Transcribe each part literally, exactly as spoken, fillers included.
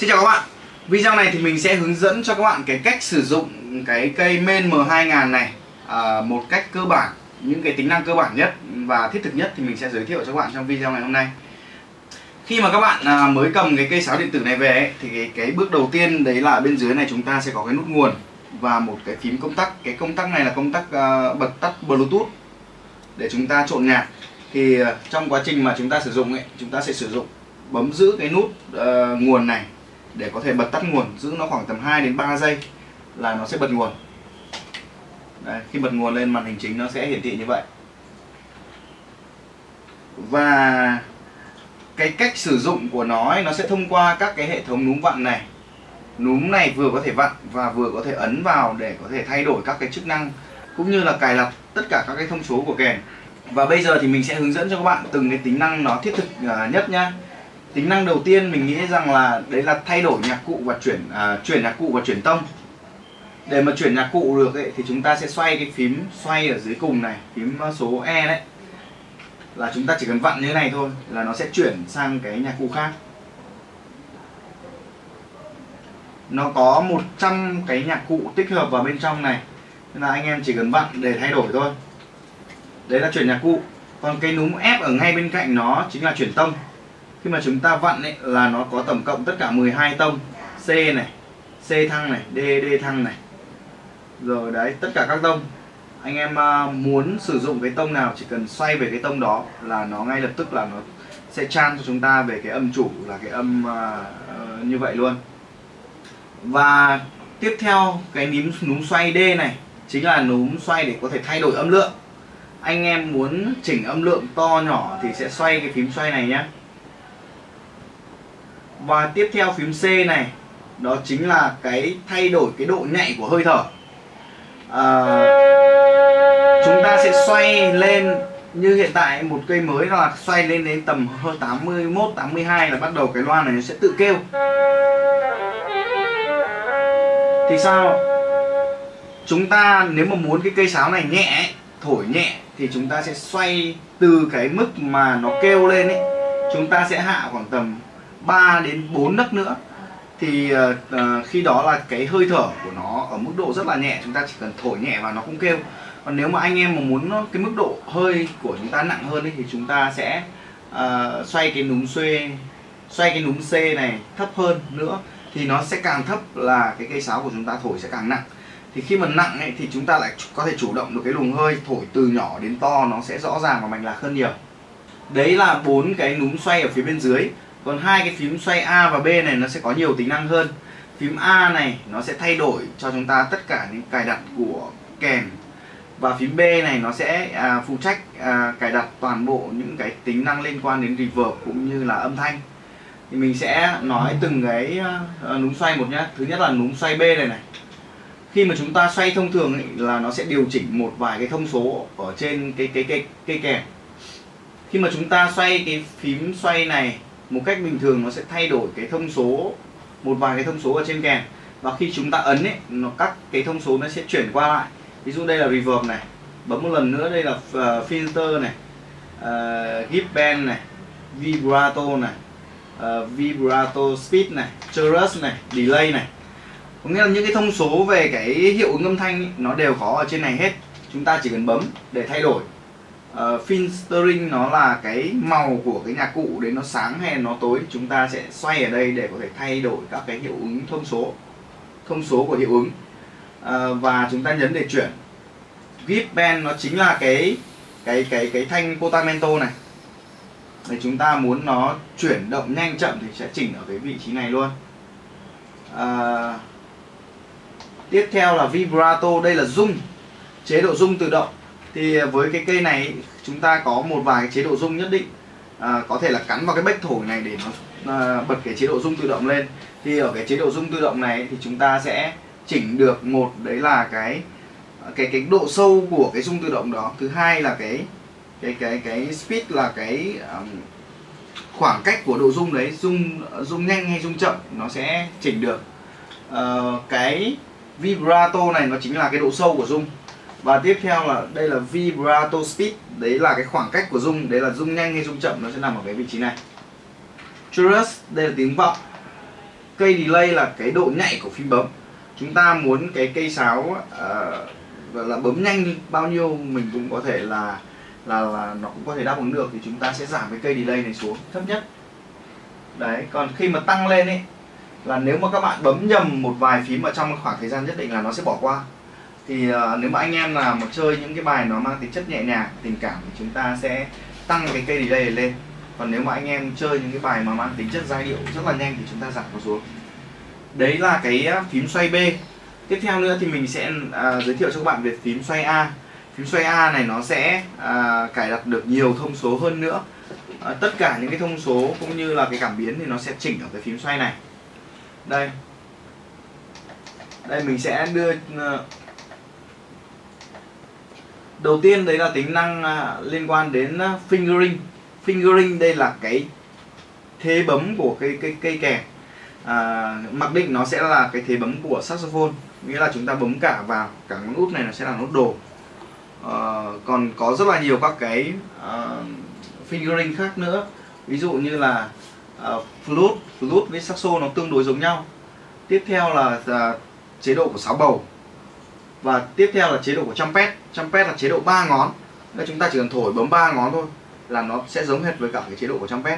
Xin chào các bạn. Video này thì mình sẽ hướng dẫn cho các bạn cái cách sử dụng cái cây main M hai nghìn này à, một cách cơ bản, những cái tính năng cơ bản nhất và thiết thực nhất thì mình sẽ giới thiệu cho các bạn trong video ngày hôm nay. Khi mà các bạn à, mới cầm cái cây sáo điện tử này về ấy, thì cái, cái bước đầu tiên đấy là bên dưới này chúng ta sẽ có cái nút nguồn và một cái phím công tắc. Cái công tắc này là công tắc à, bật tắt Bluetooth để chúng ta trộn nhạc. Thì à, trong quá trình mà chúng ta sử dụng ấy, chúng ta sẽ sử dụng bấm giữ cái nút uh, nguồn này để có thể bật tắt nguồn, giữ nó khoảng tầm hai đến ba giây là nó sẽ bật nguồn. Đây, khi bật nguồn lên màn hình chính nó sẽ hiển thị như vậy. Và cái cách sử dụng của nó ấy, nó sẽ thông qua các cái hệ thống núm vặn này. Núm này vừa có thể vặn và vừa có thể ấn vào để có thể thay đổi các cái chức năng cũng như là cài đặt tất cả các cái thông số của kèn. Và bây giờ thì mình sẽ hướng dẫn cho các bạn từng cái tính năng nó thiết thực nhất nhá. Tính năng đầu tiên mình nghĩ rằng là đấy là thay đổi nhạc cụ và chuyển à, chuyển nhạc cụ và chuyển tông. Để mà chuyển nhạc cụ được ấy, thì chúng ta sẽ xoay cái phím xoay ở dưới cùng này, phím số E đấy. Là chúng ta chỉ cần vặn như thế này thôi là nó sẽ chuyển sang cái nhạc cụ khác. Nó có một trăm cái nhạc cụ tích hợp vào bên trong này, nên là anh em chỉ cần vặn để thay đổi thôi. Đấy là chuyển nhạc cụ. Còn cái núm F ở ngay bên cạnh nó chính là chuyển tông. Khi mà chúng ta vặn ấy, là nó có tổng cộng tất cả mười hai tông. C này, C thăng này, D, D thăng này. Rồi đấy, tất cả các tông. Anh em uh, muốn sử dụng cái tông nào chỉ cần xoay về cái tông đó là nó ngay lập tức là nó sẽ chan cho chúng ta về cái âm chủ là cái âm uh, uh, như vậy luôn. Và tiếp theo cái núm, núm xoay D này chính là núm xoay để có thể thay đổi âm lượng. Anh em muốn chỉnh âm lượng to nhỏ thì sẽ xoay cái phím xoay này nhé. Và tiếp theo phím C này, đó chính là cái thay đổi cái độ nhạy của hơi thở. à, Chúng ta sẽ xoay lên, như hiện tại một cây mới là xoay lên đến tầm hơn tám mươi mốt, tám mươi hai là bắt đầu cái loa này nó sẽ tự kêu. Thì sao? Chúng ta nếu mà muốn cái cây sáo này nhẹ, thổi nhẹ thì chúng ta sẽ xoay từ cái mức mà nó kêu lên ấy, chúng ta sẽ hạ khoảng tầm ba đến bốn nấc nữa. Thì uh, khi đó là cái hơi thở của nó ở mức độ rất là nhẹ, chúng ta chỉ cần thổi nhẹ và nó cũng kêu. Còn nếu mà anh em mà muốn cái mức độ hơi của chúng ta nặng hơn ấy, thì chúng ta sẽ uh, xoay cái núm xuê, xoay cái núm C này thấp hơn nữa. Thì nó sẽ càng thấp là cái cây sáo của chúng ta thổi sẽ càng nặng. Thì khi mà nặng ấy, thì chúng ta lại có thể chủ động được cái luồng hơi, thổi từ nhỏ đến to nó sẽ rõ ràng và mạch lạc hơn nhiều. Đấy là bốn cái núm xoay ở phía bên dưới. Còn hai cái phím xoay A và B này nó sẽ có nhiều tính năng hơn. Phím A này nó sẽ thay đổi cho chúng ta tất cả những cài đặt của kèn. Và phím B này nó sẽ à, phụ trách à, cài đặt toàn bộ những cái tính năng liên quan đến reverb cũng như là âm thanh. Thì mình sẽ nói từng cái uh, núm xoay một nhé. Thứ nhất là núm xoay B này này. Khi mà chúng ta xoay thông thường ấy, là nó sẽ điều chỉnh một vài cái thông số ở trên cái cái cây cây kèn. Khi mà chúng ta xoay cái phím xoay này một cách bình thường, nó sẽ thay đổi cái thông số, một vài cái thông số ở trên kèn. Và khi chúng ta ấn ấy, nó các cái thông số nó sẽ chuyển qua lại. Ví dụ đây là reverb này, bấm một lần nữa đây là uh, filter này, uh, give band này, vibrato này, uh, vibrato speed này, chorus này, delay này. Có nghĩa là những cái thông số về cái hiệu ứng âm thanh ấy, nó đều có ở trên này hết. Chúng ta chỉ cần bấm để thay đổi. uh, Filtering nó là cái màu của cái nhạc cụ, đến nó sáng hay nó tối. Chúng ta sẽ xoay ở đây để có thể thay đổi các cái hiệu ứng thông số, thông số của hiệu ứng. uh, Và chúng ta nhấn để chuyển. Give band nó chính là cái cái cái cái thanh portamento này. Để chúng ta muốn nó chuyển động nhanh chậm thì sẽ chỉnh ở cái vị trí này luôn. uh, Tiếp theo là vibrato, đây là rung, chế độ rung tự động. Thì với cái cây này chúng ta có một vài chế độ rung nhất định. à, Có thể là cắn vào cái bếch thổi này để nó à, bật cái chế độ rung tự động lên. Thì ở cái chế độ rung tự động này thì chúng ta sẽ chỉnh được, một đấy là cái cái cái độ sâu của cái rung tự động đó. Thứ hai là cái cái cái cái speed là cái um, khoảng cách của độ rung đấy, rung rung nhanh hay rung chậm nó sẽ chỉnh được. uh, Cái vibrato này nó chính là cái độ sâu của rung. Và tiếp theo là đây là vibrato speed, đấy là cái khoảng cách của rung, đấy là rung nhanh hay rung chậm nó sẽ nằm ở cái vị trí này. Chorus, đây là tiếng vọng. cây delay là cái độ nhạy của phím bấm. Chúng ta muốn cái cây sáo uh, là bấm nhanh bao nhiêu mình cũng có thể là là là nó cũng có thể đáp ứng được, thì chúng ta sẽ giảm cái cây delay này xuống thấp nhất. Đấy, còn khi mà tăng lên ấy là nếu mà các bạn bấm nhầm một vài phím ở trong khoảng thời gian nhất định là nó sẽ bỏ qua. Thì uh, nếu mà anh em nào mà chơi những cái bài nó mang tính chất nhẹ nhàng, tình cảm thì chúng ta sẽ tăng cái cây delay này lên. Còn nếu mà anh em chơi những cái bài mà mang tính chất giai điệu rất là nhanh thì chúng ta giảm nó xuống. Đấy là cái phím xoay B. Tiếp theo nữa thì mình sẽ uh, giới thiệu cho các bạn về phím xoay A. Phím xoay A này nó sẽ uh, cài đặt được nhiều thông số hơn nữa. Uh, tất cả những cái thông số cũng như là cái cảm biến thì nó sẽ chỉnh ở cái phím xoay này. Đây. Đây mình sẽ đưa uh, đầu tiên đấy là tính năng uh, liên quan đến uh, fingering. Fingering đây là cái thế bấm của cái cây cây kèn. À, mặc định nó sẽ là cái thế bấm của saxophone, nghĩa là chúng ta bấm cả vào, cả ngón út này nó sẽ là nốt đồ. À, còn có rất là nhiều các cái uh, fingering khác nữa, ví dụ như là uh, flute, flute với saxo nó tương đối giống nhau. Tiếp theo là uh, chế độ của sáo bầu, và tiếp theo là chế độ của trumpet. Trumpet là chế độ ba ngón. Đây, chúng ta chỉ cần thổi bấm ba ngón thôi là nó sẽ giống hệt với cả cái chế độ của trumpet.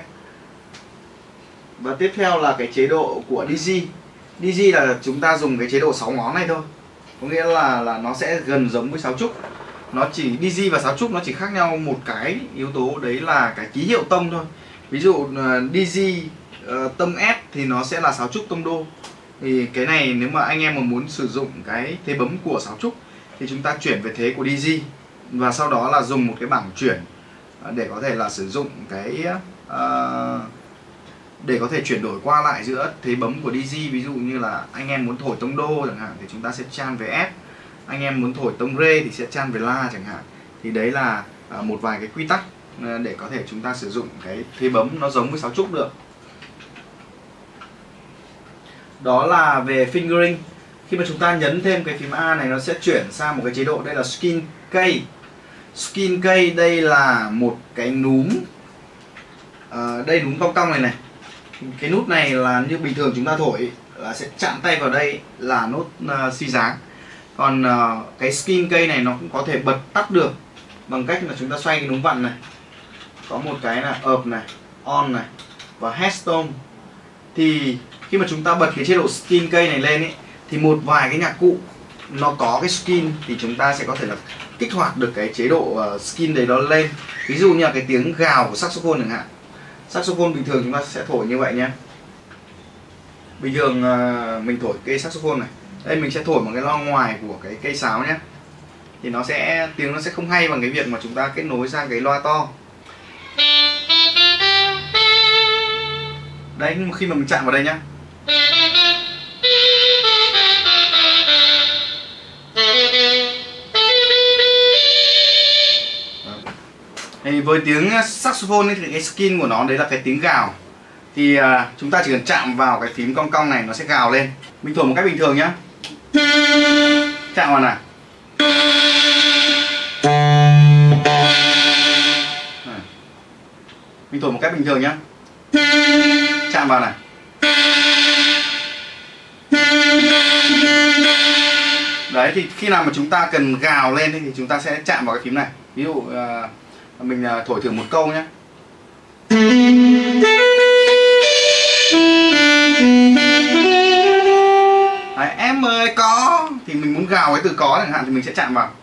Và tiếp theo là cái chế độ của đê giê. đê giê là chúng ta dùng cái chế độ sáu ngón này thôi. Có nghĩa là là nó sẽ gần giống với sáo trúc. Nó chỉ đê giê và sáo trúc nó chỉ khác nhau một cái yếu tố, đấy là cái ký hiệu tông thôi. Ví dụ đê giê uh, tông S thì nó sẽ là sáo trúc tông đô. Thì cái này nếu mà anh em mà muốn sử dụng cái thế bấm của sáo trúc thì chúng ta chuyển về thế của đê giê, và sau đó là dùng một cái bảng chuyển để có thể là sử dụng cái uh, để có thể chuyển đổi qua lại giữa thế bấm của đê giê. Ví dụ như là anh em muốn thổi tông đô chẳng hạn thì chúng ta sẽ chan về F, anh em muốn thổi tông rê thì sẽ chan về la chẳng hạn. Thì đấy là uh, một vài cái quy tắc uh, để có thể chúng ta sử dụng cái thế bấm nó giống với sáo trúc được. Đó là về fingering. Khi mà chúng ta nhấn thêm cái phím A này, nó sẽ chuyển sang một cái chế độ, đây là skin key. Skin key đây là một cái núm, à, đây núm cong cong này này. Cái nút này là như bình thường chúng ta thổi là sẽ chạm tay vào đây là nốt uh, xi dáng. Còn uh, cái skin key này nó cũng có thể bật tắt được bằng cách là chúng ta xoay cái núm vặn này. Có một cái là up này, on này và headstone. Thì khi mà chúng ta bật cái chế độ skin key này lên ấy, thì một vài cái nhạc cụ nó có cái skin thì chúng ta sẽ có thể là kích hoạt được cái chế độ uh, skin đấy đó lên. Ví dụ như là cái tiếng gào của saxophone chẳng hạn. Saxophone bình thường chúng ta sẽ thổi như vậy nhé. Bình thường uh, mình thổi cây saxophone này, đây mình sẽ thổi một cái loa ngoài của cái cây sáo nhé. Thì nó sẽ tiếng nó sẽ không hay bằng cái việc mà chúng ta kết nối sang cái loa to. Đấy, khi mà mình chạm vào đây nhá. Thì với tiếng saxophone ấy, thì cái skin của nó đấy là cái tiếng gào. Thì uh, chúng ta chỉ cần chạm vào cái phím cong cong này nó sẽ gào lên. Mình thổi một cách bình thường nhá. Chạm vào này. Mình thổi một cách bình thường nhá. Chạm vào này. Đấy, thì khi nào mà chúng ta cần gào lên thì chúng ta sẽ chạm vào cái phím này. Ví dụ uh, mình uh, thổi thử một câu nhé. Đấy, em ơi có, thì mình muốn gào cái từ có chẳng hạn thì mình sẽ chạm vào.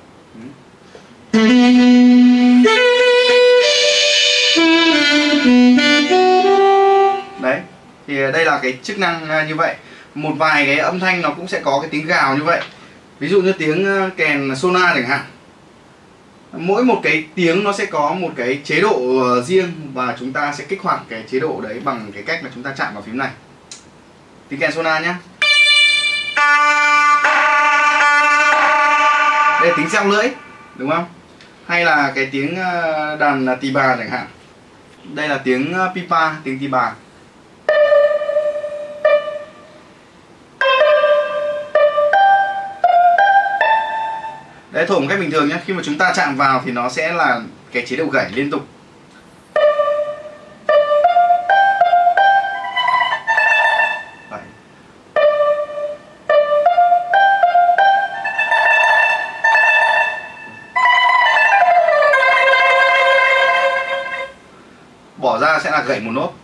Đấy, thì đây là cái chức năng như vậy. Một vài cái âm thanh nó cũng sẽ có cái tiếng gào như vậy. Ví dụ như tiếng kèn sona chẳng hạn. Mỗi một cái tiếng nó sẽ có một cái chế độ riêng, và chúng ta sẽ kích hoạt cái chế độ đấy bằng cái cách là chúng ta chạm vào phím này. Tiếng kèn sona nhé. Đây là tiếng reo lưỡi, đúng không? Hay là cái tiếng đàn tỳ bà chẳng hạn. Đây là tiếng pipa, tiếng tỳ bà. Đấy, thổi một cách bình thường nhé. Khi mà chúng ta chạm vào thì nó sẽ là cái chế độ gảy liên tục. Đấy. ta gảy một nốt.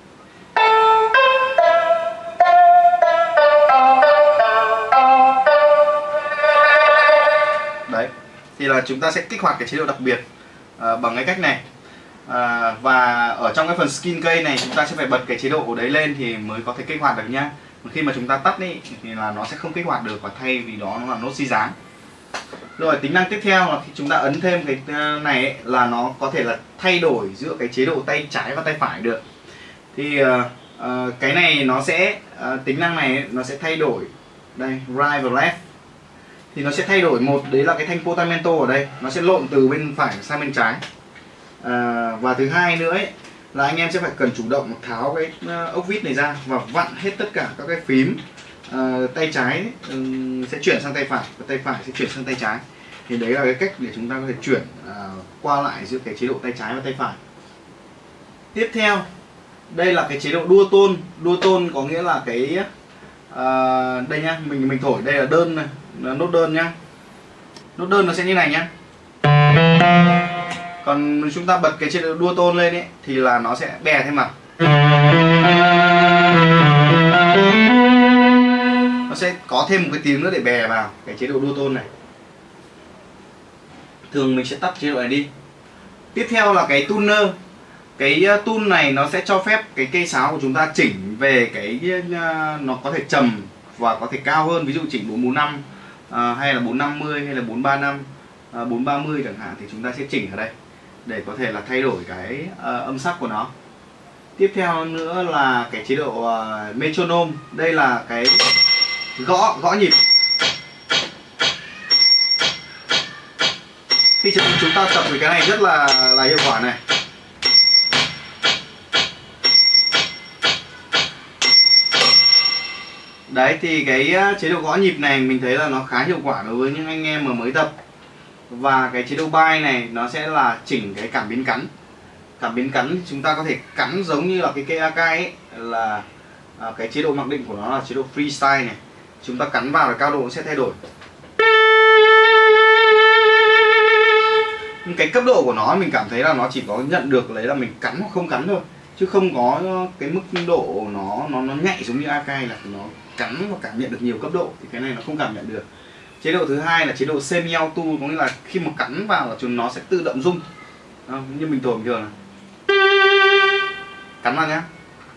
Đấy, thì là chúng ta sẽ kích hoạt cái chế độ đặc biệt à, bằng cái cách này. À, và ở trong cái phần skin cây này chúng ta sẽ phải bật cái chế độ đấy lên thì mới có thể kích hoạt được nhá. Khi mà chúng ta tắt đi thì là nó sẽ không kích hoạt được, và thay vì đó nó là nốt di dáng. Rồi tính năng tiếp theo là khi chúng ta ấn thêm cái này ấy, là nó có thể là thay đổi giữa cái chế độ tay trái và tay phải được. Thì uh, uh, cái này nó sẽ uh, tính năng này ấy, nó sẽ thay đổi đây, right và left. Thì nó sẽ thay đổi, một đấy là cái thanh portamento ở đây nó sẽ lộn từ bên phải sang bên trái. Uh, và thứ hai nữa ấy, là anh em sẽ phải cần chủ động tháo cái uh, ốc vít này ra và vặn hết tất cả các cái phím. Uh, tay trái ấy, um, sẽ chuyển sang tay phải và tay phải sẽ chuyển sang tay trái. Thì đấy là cái cách để chúng ta có thể chuyển uh, qua lại giữa cái chế độ tay trái và tay phải. Tiếp theo đây là cái chế độ đua tôn. Đua tôn có nghĩa là cái uh, đây nhá, mình mình thổi đây là đơn này, là nốt đơn nhá. Nốt đơn nó sẽ như này nhá. Còn chúng ta bật cái chế độ đua tôn lên ấy thì là nó sẽ bè thêm vào. Nó sẽ có thêm một cái tiếng nữa để bè vào cái chế độ đua tôn này. Thường mình sẽ tắt chế độ này đi. Tiếp theo là cái tuner. Cái tool này nó sẽ cho phép cái cây sáo của chúng ta chỉnh về cái nó có thể trầm và có thể cao hơn, ví dụ chỉnh bốn bốn năm à, hay là bốn năm mươi hay là bốn ba năm, à, bốn ba mươi chẳng hạn, thì chúng ta sẽ chỉnh ở đây để có thể là thay đổi cái uh, âm sắc của nó. Tiếp theo nữa là cái chế độ uh, metronome. Đây là cái gõ gõ nhịp. Khi chúng ta tập với cái này rất là là hiệu quả này. Đấy, thì cái chế độ gõ nhịp này mình thấy là nó khá hiệu quả đối với những anh em mà mới tập. Và cái chế độ buy này nó sẽ là chỉnh cái cảm biến cắn. Cảm biến cắn chúng ta có thể cắn giống như là cái cây Akai ấy, là à, cái chế độ mặc định của nó là chế độ freestyle này. Chúng ta cắn vào là cao độ sẽ thay đổi. Nhưng cái cấp độ của nó mình cảm thấy là nó chỉ có nhận được lấy là mình cắn hoặc không cắn thôi, chứ không có cái mức độ nó nó nó nhạy giống như Akai là nó cắn và cảm nhận được nhiều cấp độ, thì cái này nó không cảm nhận được. Chế độ thứ hai là chế độ semi auto, có nghĩa là khi mà cắn vào là chúng nó sẽ tự động rung. Đó, như mình thổi bình thường này. Cắn vào nhá.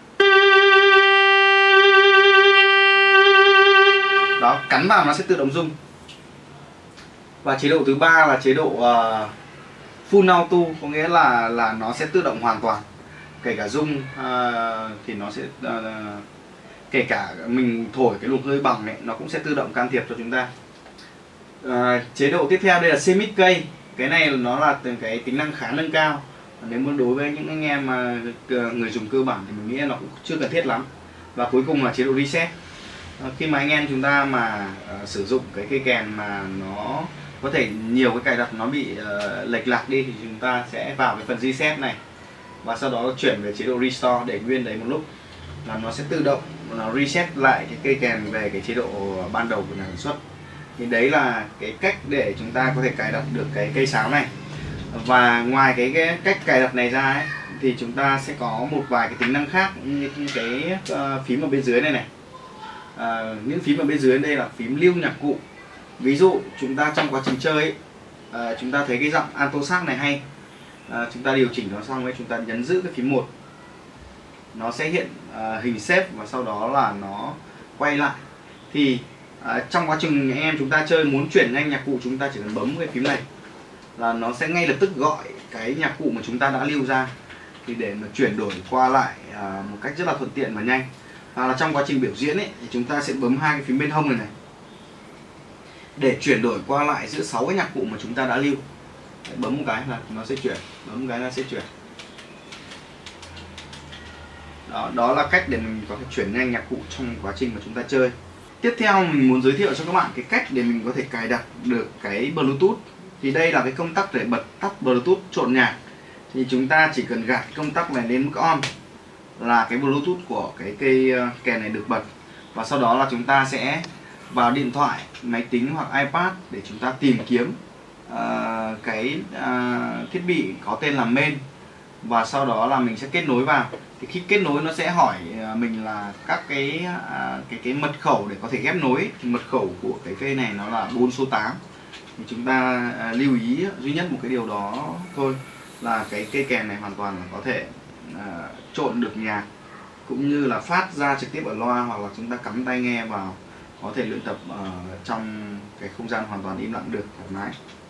Đó, cắn vào nó sẽ tự động rung. Và chế độ thứ ba là chế độ uh, full auto, có nghĩa là là nó sẽ tự động hoàn toàn. Kể cả rung uh, thì nó sẽ uh, kể cả mình thổi cái luồng hơi bằng này nó cũng sẽ tự động can thiệp cho chúng ta. À, chế độ tiếp theo đây là semit cây. Cái này nó là cái tính năng khá nâng cao. Nếu mà đối với những anh em mà người dùng cơ bản thì mình nghĩ là nó cũng chưa cần thiết lắm. Và cuối cùng là chế độ reset. À, khi mà anh em chúng ta mà uh, sử dụng cái cây kèn mà nó có thể nhiều cái cài đặt nó bị uh, lệch lạc đi, thì chúng ta sẽ vào cái phần reset này và sau đó chuyển về chế độ restore để nguyên đấy một lúc, là nó sẽ tự động nó reset lại cái cây kèn về cái chế độ ban đầu của nhà sản xuất. Thì đấy là cái cách để chúng ta có thể cài đặt được cái cây sáo này. Và ngoài cái, cái cách cài đặt này ra ấy, thì chúng ta sẽ có một vài cái tính năng khác, như cái uh, phím ở bên dưới này này. Uh, những phím ở bên dưới đây là phím lưu nhạc cụ. Ví dụ chúng ta trong quá trình chơi ấy, uh, chúng ta thấy cái giọng alto sax này hay, uh, chúng ta điều chỉnh nó xong ấy, chúng ta nhấn giữ cái phím một, nó sẽ hiện uh, hình xếp và sau đó là nó quay lại. Thì uh, trong quá trình anh em chúng ta chơi muốn chuyển nhanh nhạc cụ, chúng ta chỉ cần bấm cái phím này là nó sẽ ngay lập tức gọi cái nhạc cụ mà chúng ta đã lưu ra, thì để mà chuyển đổi qua lại uh, một cách rất là thuận tiện và nhanh. Hoặc là trong quá trình biểu diễn ấy, thì chúng ta sẽ bấm hai cái phím bên hông này này để chuyển đổi qua lại giữa sáu cái nhạc cụ mà chúng ta đã lưu. Đấy, bấm một cái là nó sẽ chuyển, bấm một cái nó sẽ chuyển. Đó, đó là cách để mình có thể chuyển nhanh nhạc cụ trong quá trình mà chúng ta chơi. Tiếp theo mình muốn giới thiệu cho các bạn cái cách để mình có thể cài đặt được cái Bluetooth. Thì đây là cái công tắc để bật tắt Bluetooth trộn nhạc. Thì chúng ta chỉ cần gạt công tắc này lên mức on là cái Bluetooth của cái cây kèn này được bật. Và sau đó là chúng ta sẽ vào điện thoại, máy tính hoặc iPad để chúng ta tìm kiếm uh, cái uh, thiết bị có tên là main. và sau đó là mình sẽ kết nối vào. Thì khi kết nối nó sẽ hỏi mình là các cái cái cái mật khẩu để có thể ghép nối. Thì mật khẩu của cái cây này nó là bốn số tám. Thì chúng ta lưu ý duy nhất một cái điều đó thôi, là cái cây kèn này hoàn toàn là có thể uh, trộn được nhạc cũng như là phát ra trực tiếp ở loa, hoặc là chúng ta cắm tai nghe vào có thể luyện tập uh, trong cái không gian hoàn toàn im lặng được thoải mái.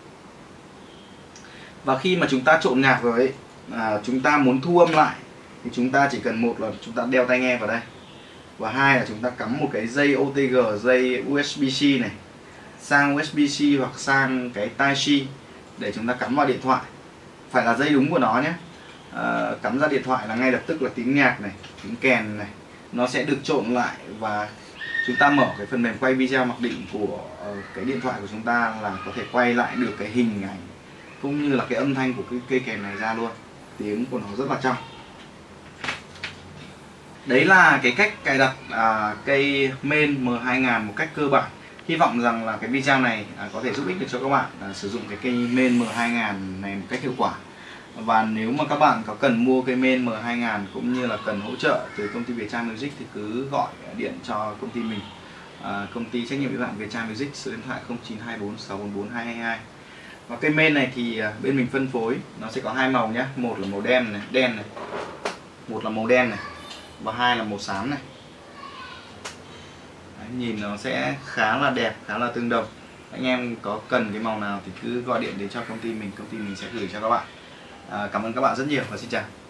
Và khi mà chúng ta trộn nhạc rồi ấy, à, chúng ta muốn thu âm lại thì chúng ta chỉ cần, một là chúng ta đeo tai nghe vào đây, và hai là chúng ta cắm một cái dây ô tê giê, dây u ét bê C này sang u ét bê C hoặc sang cái tai C để chúng ta cắm vào điện thoại. Phải là dây đúng của nó nhé. À, cắm ra điện thoại là ngay lập tức là tiếng nhạc này, tiếng kèn này nó sẽ được trộn lại, và chúng ta mở cái phần mềm quay video mặc định của uh, cái điện thoại của chúng ta là có thể quay lại được cái hình ảnh cũng như là cái âm thanh của cái cây kèn này ra luôn. Tiếng của nó rất là trong. Đấy là cái cách cài đặt à, cây main M hai nghìn một cách cơ bản. Hy vọng rằng là cái video này à, có thể giúp ích được cho các bạn à, sử dụng cái cây main M hai nghìn này một cách hiệu quả. Và nếu mà các bạn có cần mua cây main M hai nghìn cũng như là cần hỗ trợ từ công ty Viettel Music thì cứ gọi điện cho công ty mình, à, công ty trách nhiệm hữu hạn Viettel Music, số điện thoại không chín hai bốn sáu bốn bốn hai hai hai. Và cây main này thì bên mình phân phối nó sẽ có hai màu nhé, một là màu đen này, đen này, một là màu đen này, và hai là màu xám này. Đấy, nhìn nó sẽ khá là đẹp, khá là tương đồng. Anh em có cần cái màu nào thì cứ gọi điện đến cho công ty mình, công ty mình sẽ gửi cho các bạn. À, cảm ơn các bạn rất nhiều và xin chào.